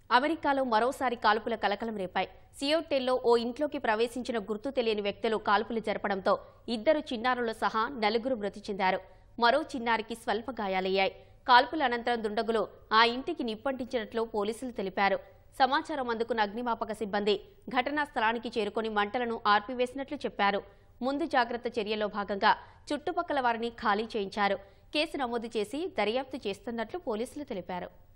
అమెరికాలో మరోసారి కాల్పుల కలకలం రేపాయి. సియోటెల్లో ఓ ఇంట్లోకి ప్రవేశించిన గుర్తు తెలియని వ్యక్తులు కాల్పులు జరపడంతో 2 చిన్నారులు సహా 4 మృతి చెందారు. మరో చిన్నారికి స్వల్ప గాయాలయ్యాయి. కాల్పుల అనంతరం దుండగులు ఆ ఇంటికి నిప్పంటించినట్లు పోలీసులు తెలిపారు. సమాచారం అందుకున్న అగ్నిమాపక సిబ్బంది ఘటనా స్థలానికి చేరుకొని మంటలను ఆర్పివేసినట్లు చెప్పారు. ముందు జాగ్రత్త చర్యల్లో భాగంగా చుట్టుపక్కల వారిని ఖాళీ చేయించారు. కేసు నమోదు చేసి దర్యాప్తు చేస్తున్నట్లు పోలీసులు తెలిపారు.